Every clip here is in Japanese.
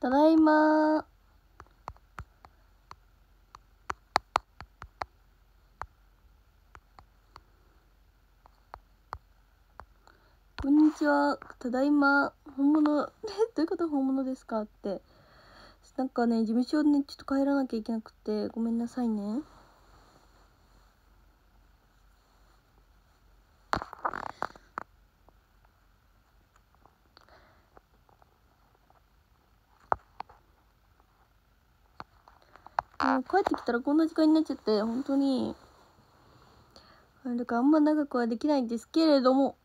ただいま。こんにちは。ただいま。本物どういうこと本物ですかって。なんかね、事務所ね、ちょっと帰らなきゃいけなくて、ごめんなさいね。もう帰ってきたらこんな時間になっちゃって、本当に。だからあんま長くはできないんですけれども。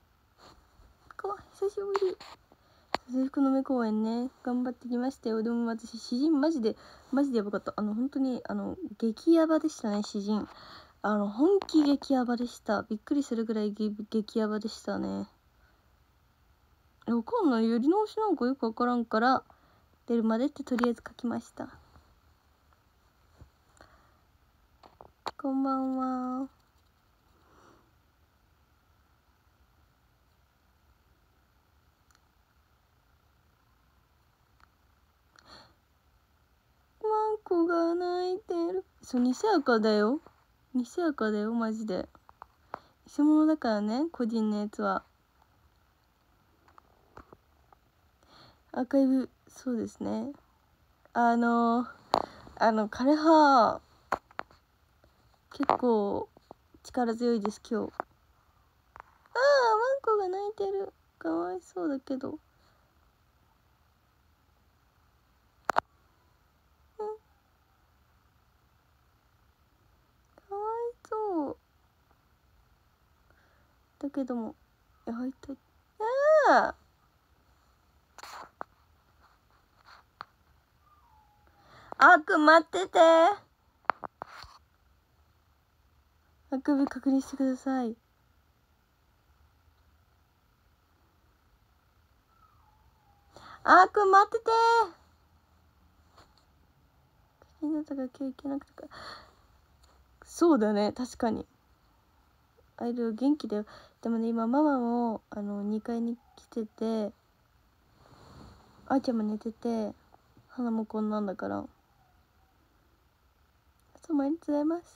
久しぶり。制服の目公演ね、頑張ってきましたよ。でも私、詩人マジでやばかった。本当に、激ヤバでしたね、詩人。本気激ヤバでした。びっくりするぐらい激ヤバでしたね。わかんない。やり直しなんかよくわからんから、出るまでってとりあえず書きました。こんばんは。ワンコが泣いてる。そう、偽赤だよ。偽赤だよ、マジで。偽物だからね、個人のやつは。アーカイブ、そうですね。枯葉、結構力強いです、今日。ワンコが泣いてる。かわいそうだけど。かわいそう。だけども、入ったい。あーくん待ってて。あくび確認してください。あーくん待ってて。気になったから今日行けなくてか。そうだね、確かに。アイル元気だよ。でもね、今ママも2階に来てて、あーちゃんも寝てて、花もこんなんだから。おめでとうございます。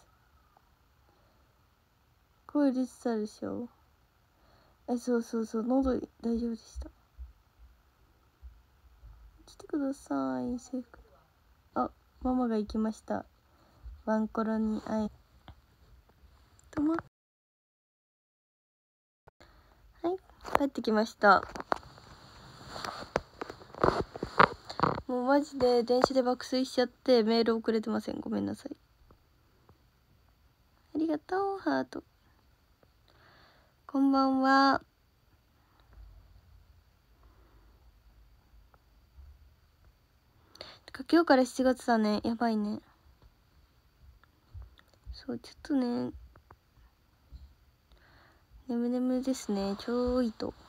声出てたでしょ。そうそうそう、喉大丈夫でした。来てください、制服。あ、ママが行きました。ワンコロに会い。はい、帰ってきました。もうマジで電車で爆睡しちゃってメール遅れてません。ごめんなさい。ありがとう、ハート。こんばんは。今日から7月だね。やばいね。そう、ちょっとね、眠ですね。ちょいと。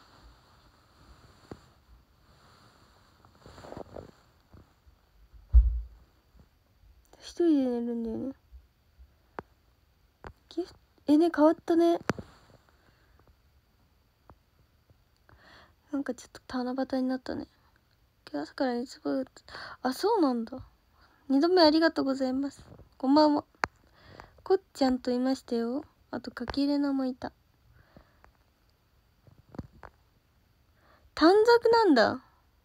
一人で寝るんだよね。ギフト、ね、変わったね。なんかちょっと七夕になったね。今日朝から熱が、あ、そうなんだ。2度目ありがとうございます。こんばんは。こっちゃんといましたよ。あと、かきれなもいた。短冊なんだ。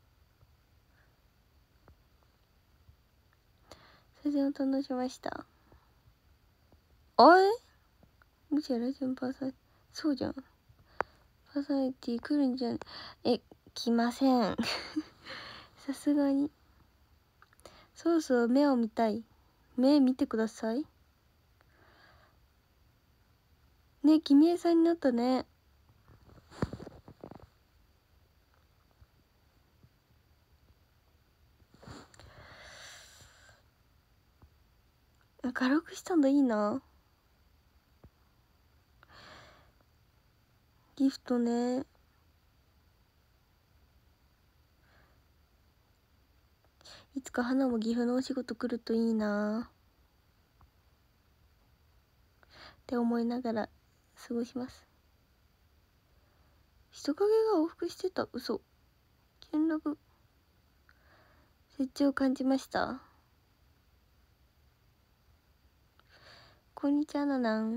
写真を堪能しました。あれもしやラジオのパーソナリティ、そうじゃん。パーソナリティ来るんじゃん。来ません。さすがに。そろそろ目を見たい。目見てください。ね、君江さんになったね。軽くしたんだ、いいな。ギフトね。いつか花も岐阜のお仕事来るといいなって思いながら過ごします。人影が往復してた。嘘。見学。 成長を感じました。こんにちはななん。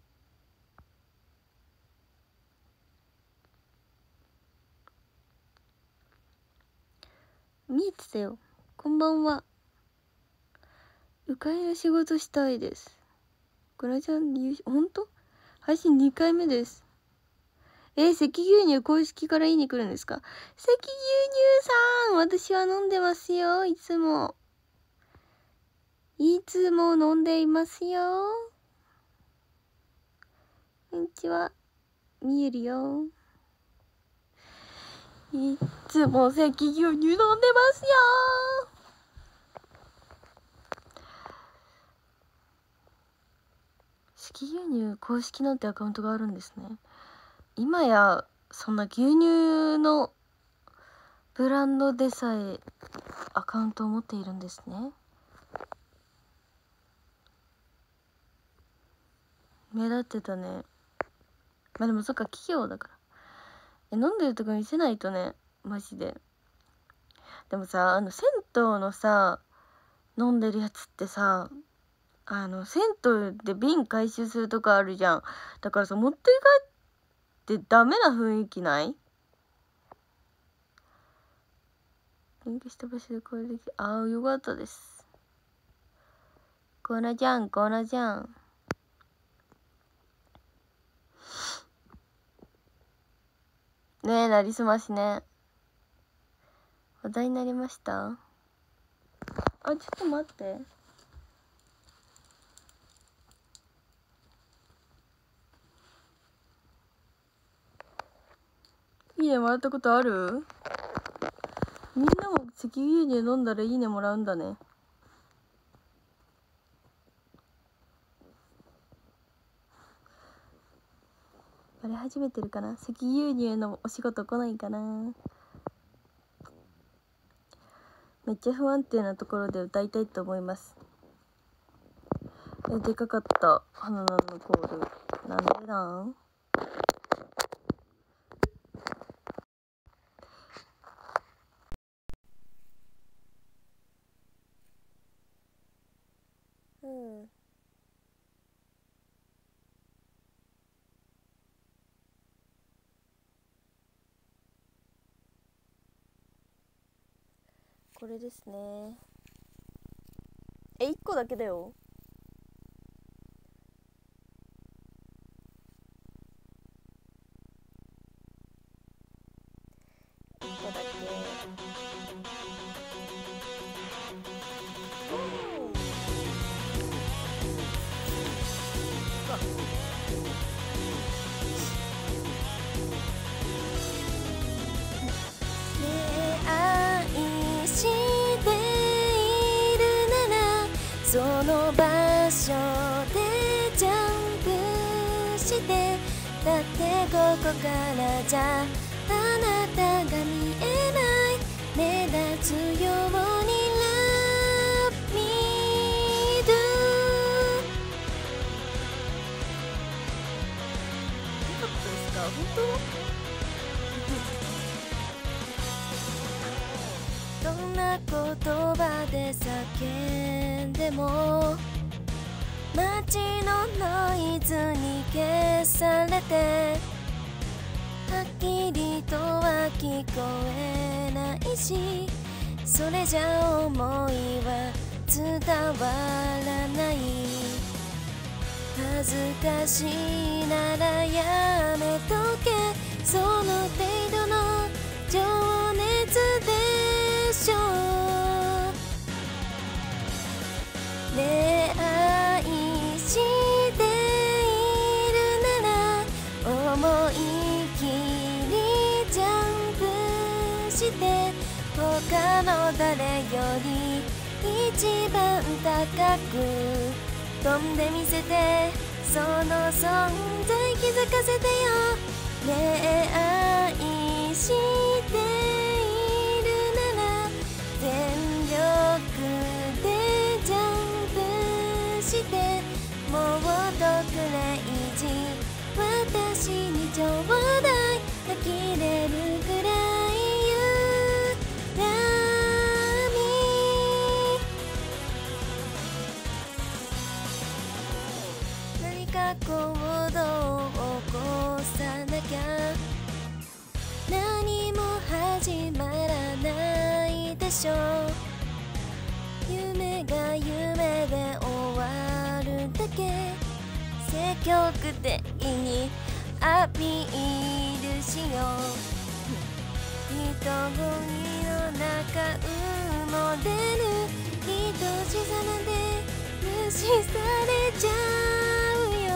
見えてたよ。こんばんは。迂回の仕事したいです。グラちゃん、ほんと配信2回目です。赤牛乳公式から言いに来るんですか？赤牛乳さん、私は飲んでますよ。いつも飲んでいますよ。こんにちは。見えるよ。いつも赤牛乳飲んでますよ。赤牛乳公式なんてアカウントがあるんですね。今やそんな牛乳のブランドでさえアカウントを持っているんですね。目立ってたね。まあでもそっか、企業だから。飲んでるとこ見せないとね、マジで。でもさ、銭湯のさ、飲んでるやつってさ、銭湯で瓶回収するとこあるじゃん。だからさ、持って帰ってダメな雰囲気ない？勉強した場所でこれでき、ああ、よかったです。コーナちゃん。ねえ、なりすましね。話題になりました？あ、ちょっと待って。いいねもらったことある？みんなも赤牛乳飲んだらいいねもらうんだね。バレ始めてるかな？赤牛乳のお仕事来ないかな？めっちゃ不安定なところで歌いたいと思います。でかかった花菜のコール。なんでなん？これですね。1個だけだよ。1個だけ。その場所でジャンプしてだってここからじゃあなたが見えない目立つように Love me do よかったですか？本当？どんな言葉で叫んでも街のノイズに消されてはっきりとは聞こえないしそれじゃ思いは伝わらない恥ずかしいならやめとけその程度の情熱でしょうね愛しているなら思い切りジャンプして他の誰より一番高く飛んでみせてその存在気づかせてよね愛しているなら全力でジャンプしてもうどくらいじ私にちょうだい呆れるくらいゆらみ行動を起こさなきゃ何も始まらないでしょ。夢が夢で終わるだけ。積極的にアピールしよう。人混みの中埋もれる愛しさまで無視されちゃうよ。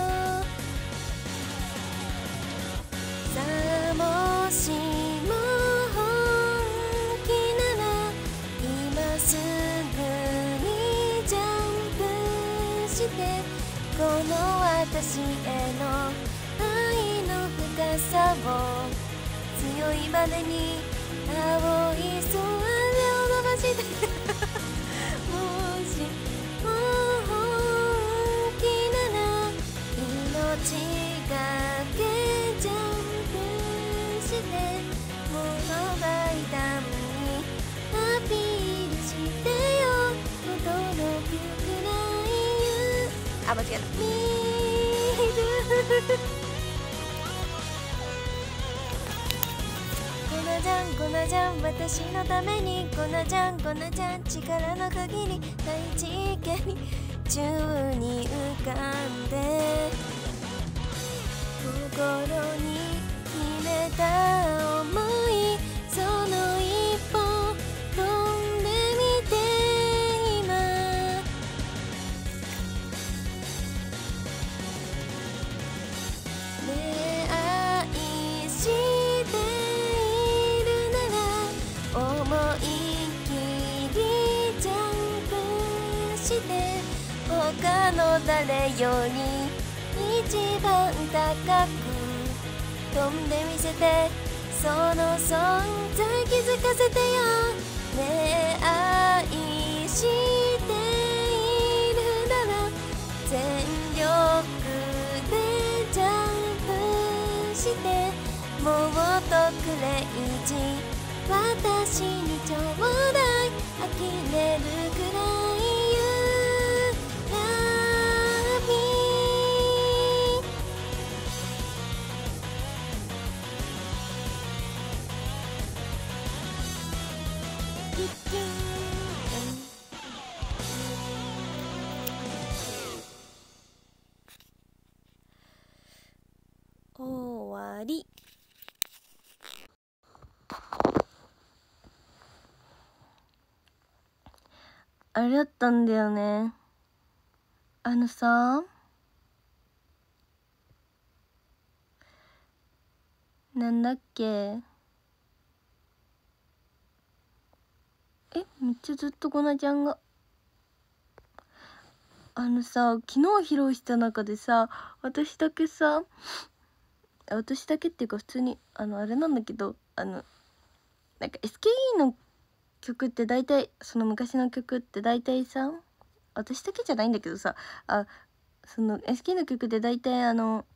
さあもしも本気なら今すぐにジャンプして、この私への愛の深さを強いまでに青い空を伸ばしてもしも本気なら命がけジャンプして、もう大胆にアピールしてよ。驚くくらい間違えた。見る粉じゃん私のために粉じゃん力の限り大事件に宙に浮かんで、心に秘めた想いその一歩飛んでみて今。ね愛して思いっきりジャンプして、他の誰より一番高く飛んでみせて、その存在気づかせてよ。ねえ愛しているなら全力でジャンプして、もっとクレイジー私にちょうだい呆れるくらいYou love me。 終わり。あれだったんだよね。さ、なんだっけ、めっちゃずっとこなちゃんがさ、昨日披露した中でさ、私だけっていうか普通にあれなんだけど、なんか SKE の曲って大体その昔の曲って大体さ、私だけじゃないんだけどさ、その SKE の曲って大体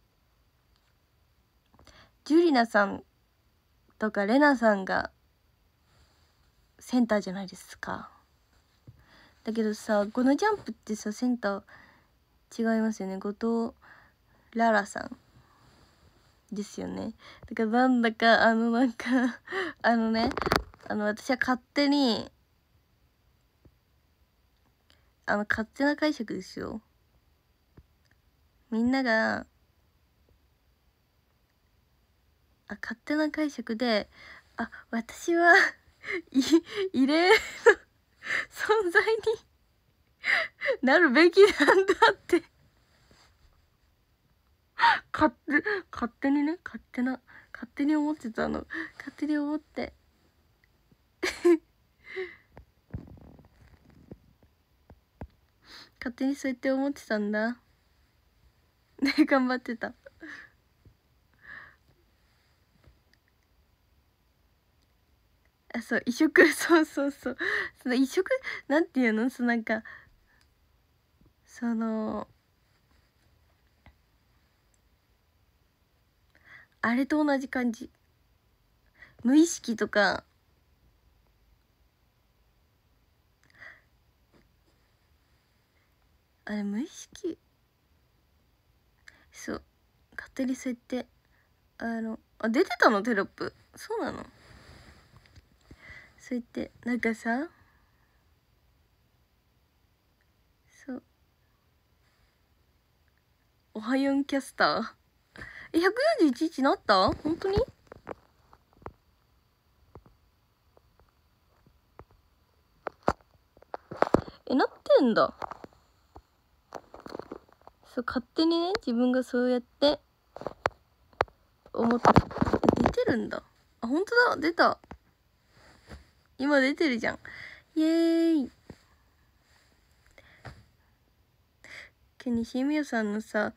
ジュリナさんとかレナさんがセンターじゃないですか。だけどさ、このジャンプってさ、センター違いますよね。後藤ララさんですよね。だからなんだかなんか私は勝手に勝手な解釈ですよ。みんなが勝手な解釈で私は異例の存在になるべきなんだって勝手にね、勝手に思ってたの。勝手に思って勝手にそうやって思ってたんだね。頑張ってた。そう移植、そうその移植なんていうの、なんかあれと同じ感じ。無意識とか無意識手にそうやって出てたのテロップ。そうなの？そうやってなんかさ、そうおはよんキャスター141日なった？本当に？なってんだ。そう勝手にね、自分がそうやって思って出てるんだ。あ、本当だ、出た。今出てるじゃん。イエーイ。西宮さんのさ、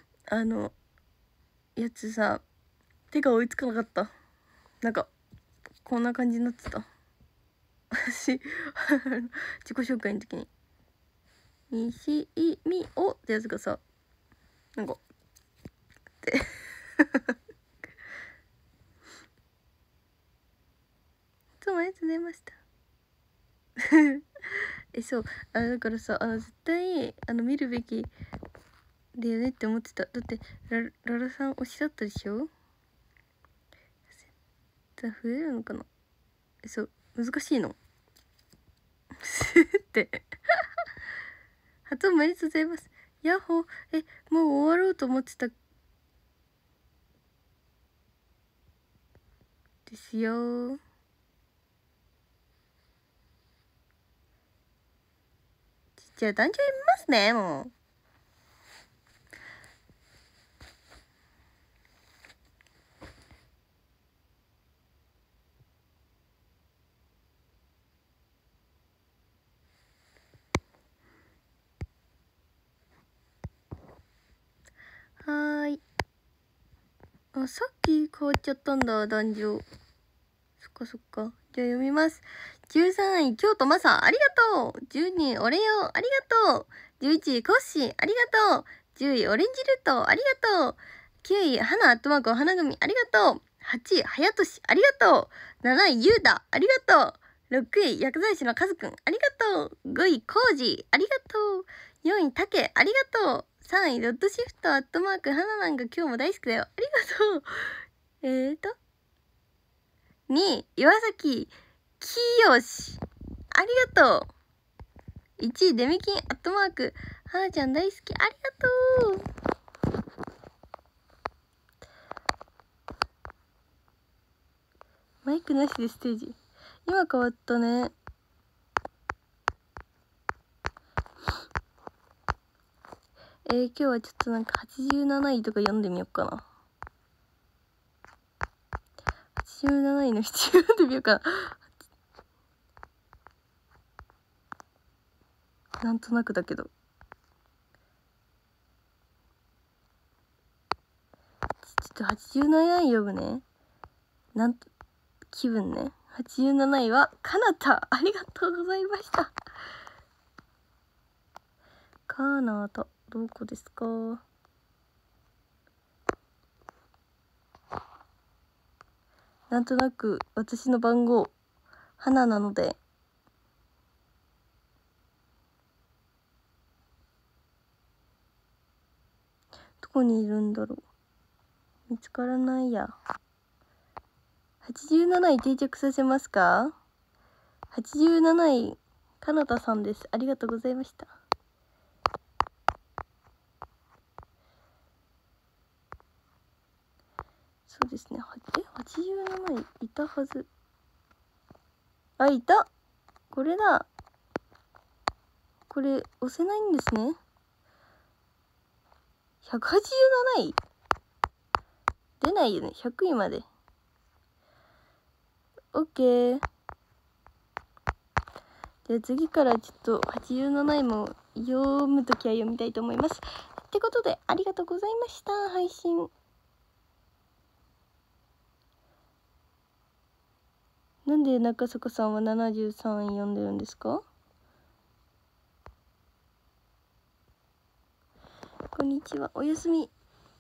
やつさ、手が追いつかなかった。なんかこんな感じになってた。私自己紹介の時に西みおってやつがさ、なんかっていつもありがとうございましたそう、だからさ、絶対見るべきだよねって思ってた。だってララさん推しだったでしょ。絶対増えるのかな。そう難しいのって発音ありがとうございます。ヤッホー。もう終わろうと思ってたですよ。じゃあ団長読みますね。もうはーい。さっき変わっちゃったんだ、壇上。そっかそっか。じゃあ読みます。13位、京都マサ、ありがとう。12位、オレオ、ありがとう。11位、コッシー、ありがとう。10位、オレンジルット、ありがとう。9位、花アットマークお花組、ありがとう。8位、はやとし、ありがとう。7位、ゆうだ、ありがとう。6位、薬剤師のカズくん、ありがとう。5位、コージー、ありがとう。4位、タケ、ありがとう。3位、ドットシフトアットマーク、花なんが今日も大好きだよ。ありがとう。2位、岩崎きよし、ありがとう。1位、デミキンアットマーク、はなちゃん大好き、ありがとう。マイクなしでステージ。今変わったね。今日はちょっとなんか87位とか読んでみようかな。87位の七読んでみようかな。なんとなくだけど。ちょっと87位読むね。なんと、気分ね。87位は、かなた。ありがとうございました。かなた、どこですか？なんとなく私の番号花なので、どこにいるんだろう。見つからないや。87位定着させますか？87位かなたさんです。ありがとうございました。そうですね。87位いたはず。あ、いた。これだ。これ押せないんですね。187位出ないよね。100位まで。OK。じゃあ次からちょっと87位も読むときは読みたいと思います。ってことでありがとうございました。配信。なんで中坂さんは73位読んでるんですか？こんにちは。おやすみ。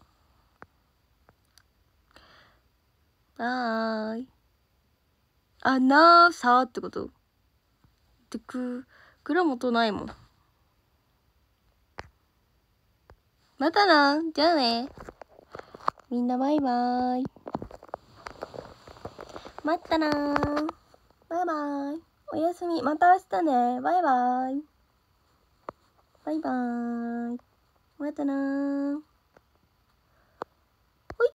はーい。あ、なーさーってことで、蔵元ないもん。またな。じゃあね。 みんなバイバーイ。まったなー。バイバーイ。おやすみ。また明日ね。バイバーイ。バイバーイ。またなー。